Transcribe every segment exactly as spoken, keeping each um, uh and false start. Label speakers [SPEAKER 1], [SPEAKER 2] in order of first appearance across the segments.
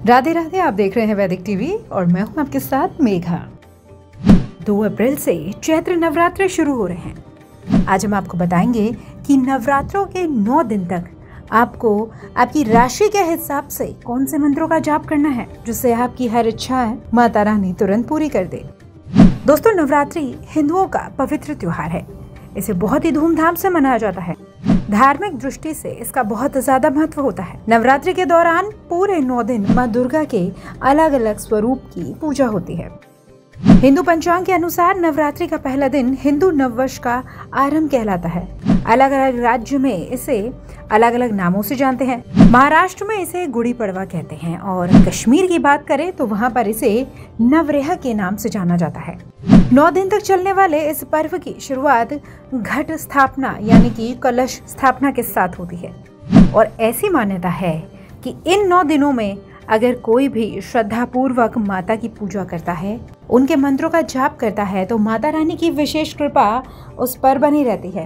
[SPEAKER 1] राधे राधे, आप देख रहे हैं वैदिक टीवी और मैं हूं आपके साथ मेघा। दो अप्रैल से चैत्र नवरात्र शुरू हो रहे हैं। आज हम आपको बताएंगे कि नवरात्रों के नौ दिन तक आपको आपकी राशि के हिसाब से कौन से मंत्रों का जाप करना है, जिससे आपकी हर इच्छा है माता रानी तुरंत पूरी कर दे। दोस्तों, नवरात्रि हिंदुओं का पवित्र त्योहार है। इसे बहुत ही धूमधाम से मनाया जाता है। धार्मिक दृष्टि से इसका बहुत ज्यादा महत्व होता है। नवरात्रि के दौरान पूरे नौ दिन माँ दुर्गा के अलग अलग स्वरूप की पूजा होती है। हिंदू पंचांग के अनुसार नवरात्रि का पहला दिन हिंदू नववर्ष का आरंभ कहलाता है। अलग अलग राज्य में इसे अलग अलग नामों से जानते हैं। महाराष्ट्र में इसे गुड़ी पड़वा कहते हैं और कश्मीर की बात करें तो वहाँ पर इसे नवरेह के नाम से जाना जाता है। नौ दिन तक चलने वाले इस पर्व की शुरुआत घट स्थापना यानी कि कलश स्थापना के साथ होती है और ऐसी मान्यता है कि इन नौ दिनों में अगर कोई भी श्रद्धा पूर्वक माता की पूजा करता है, उनके मंत्रों का जाप करता है, तो माता रानी की विशेष कृपा उस पर बनी रहती है।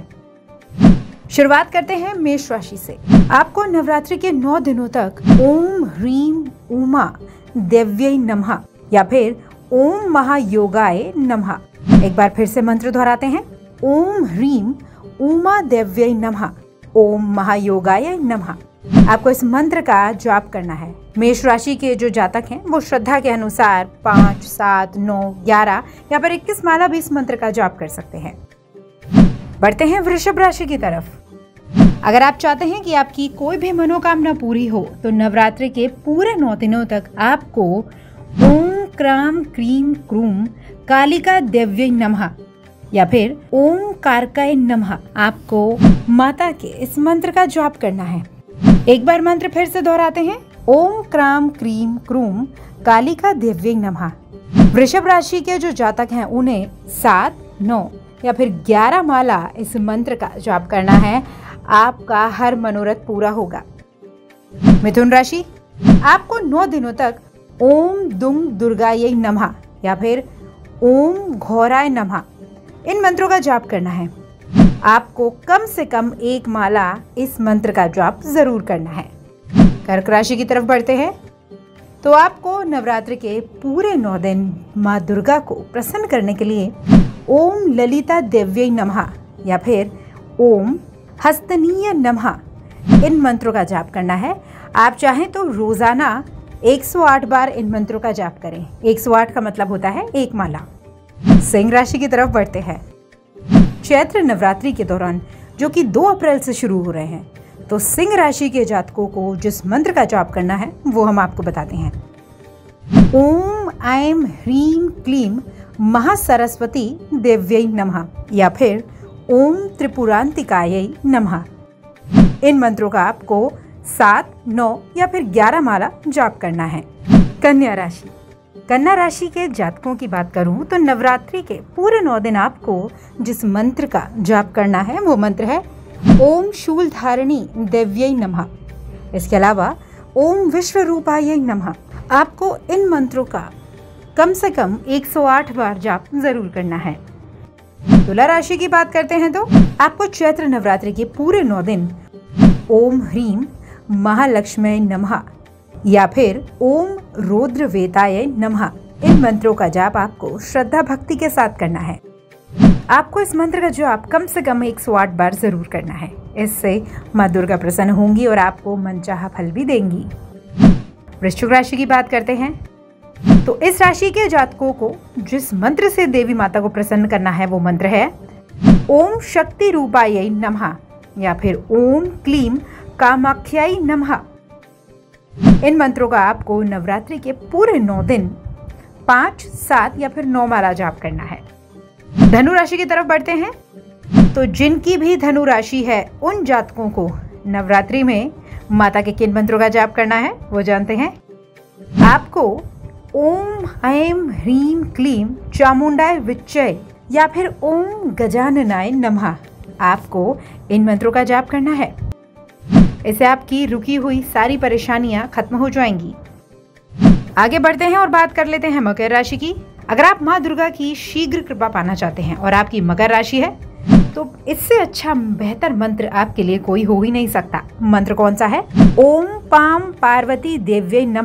[SPEAKER 1] शुरुआत करते हैं मेष राशि से। आपको नवरात्रि के नौ दिनों तक ओम ह्रीम उमा देव्यै नमः या फिर ओम महायोगाय नमः, एक बार फिर से मंत्र दोहराते हैं, ओम ह्रीम उमा देव्यै नमः, ओम महायोगाय नमः। आपको इस मंत्र का जाप करना है। मेष राशि के जो जातक हैं वो श्रद्धा के अनुसार पाँच, सात, नौ, ग्यारह या फिर इक्कीस माला भी इस मंत्र का जाप कर सकते हैं। बढ़ते हैं वृषभ राशि की तरफ। अगर आप चाहते हैं कि आपकी कोई भी मनोकामना पूरी हो तो नवरात्रि के पूरे नौ दिनों तक आपको ओम क्राम क्रीम क्रूम कालिका देव्यै नमः या फिर ओम कारकाय नमः आपको माता के इस मंत्र का जाप करना है। एक बार मंत्र फिर से दोहराते हैं, ओम क्राम क्रीम क्रूम कालिका देव्यै नमः। वृषभ राशि के जो जातक हैं उन्हें सात, नौ या फिर ग्यारह माला इस मंत्र का जाप करना है। आपका हर मनोरथ पूरा होगा। मिथुन राशि, आपको नौ दिनों तक ओम दुंग दुर्गायै नमः या फिर ओम घोराय नमः इन मंत्रों का जाप करना है। आपको कम से कम एक माला इस मंत्र का जाप जरूर करना है। कर्क राशि की तरफ बढ़ते हैं तो आपको नवरात्रि के पूरे नौ दिन माँ दुर्गा को प्रसन्न करने के लिए ओम ललिता देव्यै नमः या फिर ओम हस्तनीय नमः इन मंत्रों का जाप करना है। आप चाहें तो रोजाना एक सौ आठ बार इन मंत्रों का जाप करें। एक सौ आठ का मतलब होता है एक माला। सिंह राशि की तरफ बढ़ते हैं। चैत्र नवरात्रि के दौरान जो कि दो अप्रैल से शुरू हो रहे हैं, तो सिंह राशि के जातकों को जिस मंत्र का जाप करना है वो हम आपको बताते हैं। ओम ऐं ह्रीं क्लीं महासरस्वती देव्यै नमः या फिर ओम त्रिपुरांतिकायै नमः। इन मंत्रों का आपको सात, नौ या फिर ग्यारह माला जाप करना है। कन्या राशि, कन्या राशि के जातकों की बात करूं तो नवरात्रि के पूरे नौ दिन आपको जिस मंत्र का जाप करना है वो मंत्र है ओम शूलधारिणी देव्यै नमः। इसके अलावा ओम विश्वरूपायै नमः। आपको इन मंत्रों का कम से कम एक सौ आठ बार जाप जरूर करना है। तुला राशि की बात करते हैं तो आपको चैत्र नवरात्रि के पूरे नौ दिन ओम ह्रीं महालक्ष्मी नमः या फिर ओम रौद्रवेताय नमः इन मंत्रों का जाप आपको श्रद्धा भक्ति के साथ करना है। आपको इस मंत्र का जाप कम से कम एक सौ आठ बार जरूर करना है। इससे माँ दुर्गा प्रसन्न होंगी और आपको मनचाहा फल भी देंगी। वृश्चिक राशि की बात करते हैं तो इस राशि के जातकों को जिस मंत्र से देवी माता को प्रसन्न करना है वो मंत्र है ओम शक्ति रूपायै नमः या फिर ओम क्लीं कामाख्याय नमः। इन मंत्रों का आपको नवरात्रि के पूरे नौ दिन पाँच, सात या फिर नौ माला जाप करना है। धनु राशि की तरफ बढ़ते हैं तो जिनकी भी धनु राशि है उन जातकों को नवरात्रि में माता के किन मंत्रों का जाप करना है वो जानते हैं। आपको ओम ऐं ह्रीं क्लीं चामुंडाय विच्चय या फिर ओम गजाननाय नमः आपको इन मंत्रों का जाप करना है। इससे आपकी रुकी हुई सारी परेशानियां खत्म हो जाएंगी। आगे बढ़ते हैं और बात कर लेते हैं मकर राशि की। अगर आप माँ दुर्गा की शीघ्र कृपा पाना चाहते हैं और आपकी मकर राशि है तो इससे अच्छा बेहतर मंत्र आपके लिए कोई हो ही नहीं सकता। मंत्र कौन सा है? ओम पाम पार्वती देव्यै नमः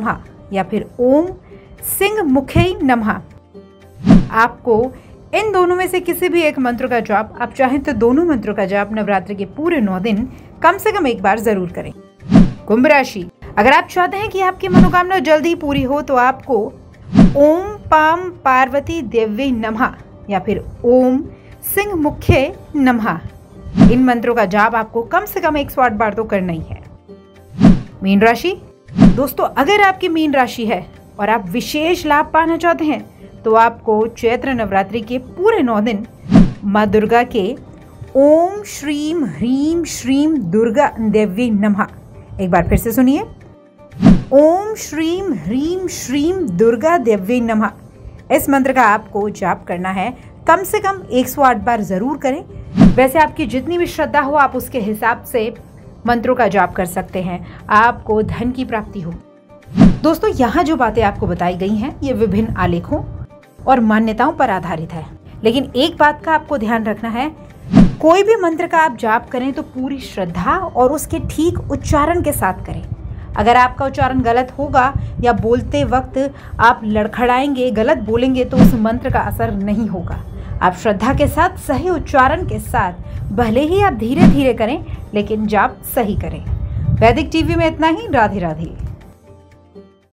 [SPEAKER 1] या फिर ओम सिंह मुखे नमः। आपको इन दोनों में से किसी भी एक मंत्र का जाप, आप चाहें तो दोनों मंत्रों का जाप नवरात्रि के पूरे नौ दिन कम से कम एक बार जरूर करें। कुंभ राशि, अगर आप चाहते हैं कि आपकी मनोकामना जल्दी पूरी हो तो आपको ओम पाम पार्वती देवी नमः या फिर ओम सिंह मुखे नमः, इन मंत्रों का जाप आपको कम से कम एक सौ आठ बार तो करना ही है। मीन राशि, दोस्तों अगर आपकी मीन राशि है और आप विशेष लाभ पाना चाहते हैं तो आपको चैत्र नवरात्रि के पूरे नौ दिन माँ दुर्गा के ओम श्रीम ह्रीम श्रीम दुर्गा देवी नमः, एक बार फिर से सुनिए, ओम श्रीम ह्रीम श्रीम दुर्गा देवी नमः, इस मंत्र का आपको जाप करना है। कम से कम एक सौ आठ बार जरूर करें। वैसे आपकी जितनी भी श्रद्धा हो आप उसके हिसाब से मंत्रों का जाप कर सकते हैं, आपको धन की प्राप्ति हो। दोस्तों यहाँ जो बातें आपको बताई गई हैं ये विभिन्न आलेखों और मान्यताओं पर आधारित है, लेकिन एक बात का आपको ध्यान रखना है, कोई भी मंत्र का आप जाप करें तो पूरी श्रद्धा और उसके ठीक उच्चारण के साथ करें। अगर आपका उच्चारण गलत होगा या बोलते वक्त आप लड़खड़ाएंगे, गलत बोलेंगे तो उस मंत्र का असर नहीं होगा। आप श्रद्धा के साथ सही उच्चारण के साथ भले ही आप धीरे धीरे करें लेकिन जाप सही करें। वैदिक टीवी में इतना ही। राधे राधे।